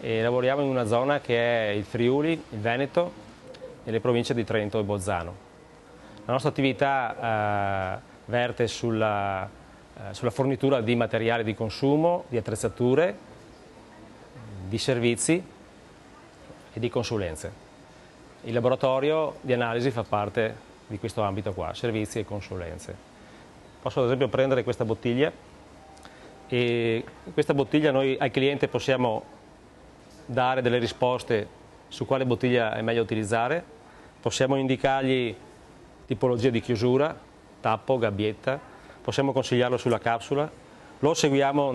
e lavoriamo in una zona che è il Friuli, il Veneto e le province di Trento e Bolzano. La nostra attività verte sulla fornitura di materiali di consumo, di attrezzature, di servizi e di consulenze. Il laboratorio di analisi fa parte di questo ambito qua, servizi e consulenze. Posso ad esempio prendere questa bottiglia e in questa bottiglia noi al cliente possiamo dare delle risposte su quale bottiglia è meglio utilizzare, possiamo indicargli tipologia di chiusura, tappo, gabbietta, possiamo consigliarlo sulla capsula, lo seguiamo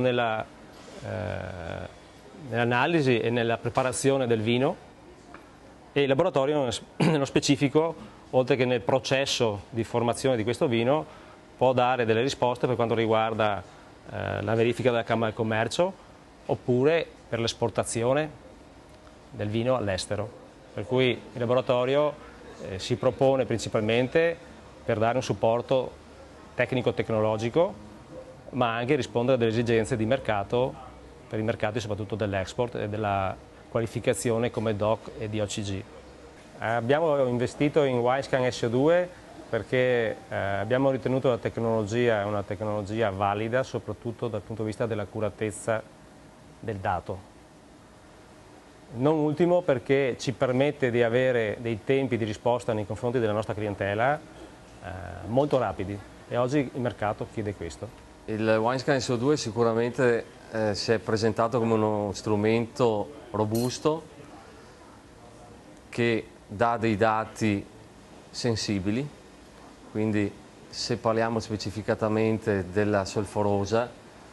nell'analisi e nella preparazione del vino e il laboratorio nello specifico, oltre che nel processo di formazione di questo vino, può dare delle risposte per quanto riguarda la verifica della Camera del Commercio oppure per l'esportazione del vino all'estero. Per cui il laboratorio si propone principalmente per dare un supporto tecnico-tecnologico, ma anche rispondere a delle esigenze di mercato, per i mercati soprattutto dell'export e della qualificazione come DOC e DOCG. Abbiamo investito in Winescan SO2 perché abbiamo ritenuto la tecnologia una tecnologia valida soprattutto dal punto di vista dell'accuratezza del dato. Non ultimo perché ci permette di avere dei tempi di risposta nei confronti della nostra clientela molto rapidi e oggi il mercato chiede questo. Il Winescan SO2 sicuramente si è presentato come uno strumento robusto che dà dei dati sensibili, quindi se parliamo specificatamente della solforosa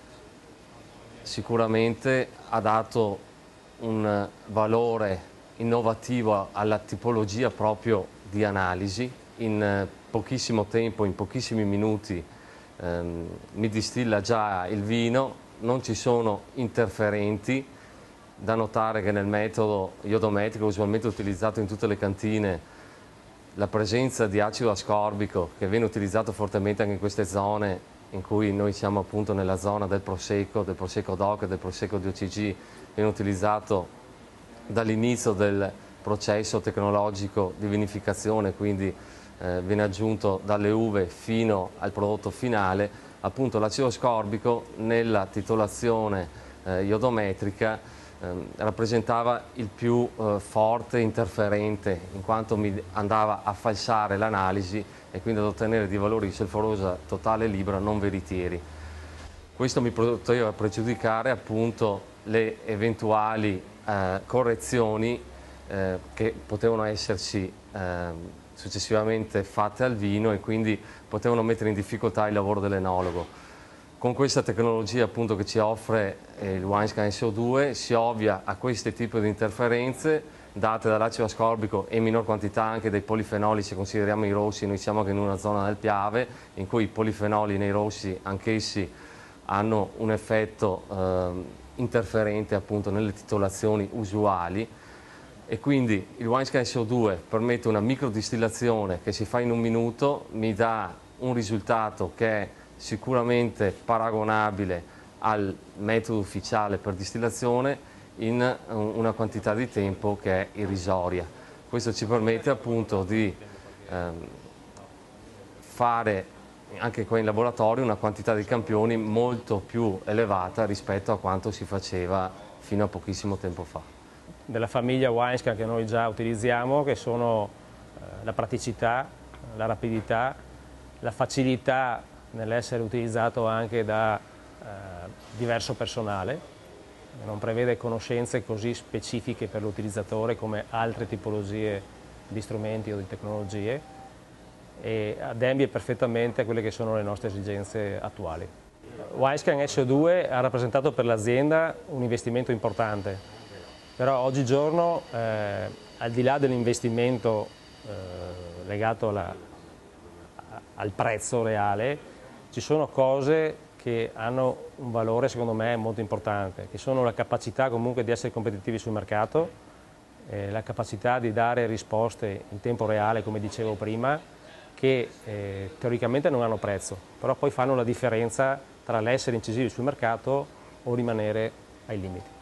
sicuramente ha dato un valore innovativo alla tipologia proprio di analisi. In pochissimo tempo, in pochissimi minuti mi distilla già il vino, non ci sono interferenti. Da notare che nel metodo iodometrico usualmente utilizzato in tutte le cantine la presenza di acido ascorbico, che viene utilizzato fortemente anche in queste zone in cui noi siamo appunto nella zona del Prosecco DOC e del Prosecco DOCG, viene utilizzato dall'inizio del processo tecnologico di vinificazione, quindi viene aggiunto dalle uve fino al prodotto finale. Appunto l'acido ascorbico nella titolazione iodometrica rappresentava il più forte interferente, in quanto mi andava a falsare l'analisi e quindi ad ottenere dei valori di solforosa totale e libera non veritieri. Questo mi poteva pregiudicare appunto le eventuali correzioni che potevano esserci successivamente fatte al vino e quindi potevano mettere in difficoltà il lavoro dell'enologo. Con questa tecnologia appunto che ci offre il Winescan SO2 si ovvia a questi tipi di interferenze date dall'acido ascorbico e in minor quantità anche dei polifenoli. Se consideriamo i rossi, noi siamo anche in una zona del Piave in cui i polifenoli nei rossi anch'essi hanno un effetto interferente appunto nelle titolazioni usuali, e quindi il Winescan SO2 permette una microdistillazione che si fa in un minuto, mi dà un risultato che è sicuramente paragonabile al metodo ufficiale per distillazione in una quantità di tempo che è irrisoria. Questo ci permette appunto di fare anche qua in laboratorio una quantità di campioni molto più elevata rispetto a quanto si faceva fino a pochissimo tempo fa. Della famiglia Winescan che noi già utilizziamo, che sono la praticità, la rapidità, la facilità nell'essere utilizzato anche da diverso personale, non prevede conoscenze così specifiche per l'utilizzatore come altre tipologie di strumenti o di tecnologie e adempie perfettamente a quelle che sono le nostre esigenze attuali. Winescan SO2 ha rappresentato per l'azienda un investimento importante, però oggigiorno al di là dell'investimento legato al prezzo reale, ci sono cose che hanno un valore secondo me molto importante, che sono la capacità comunque di essere competitivi sul mercato, la capacità di dare risposte in tempo reale, come dicevo prima, che teoricamente non hanno prezzo, però poi fanno la differenza tra l'essere incisivi sul mercato o rimanere ai limiti.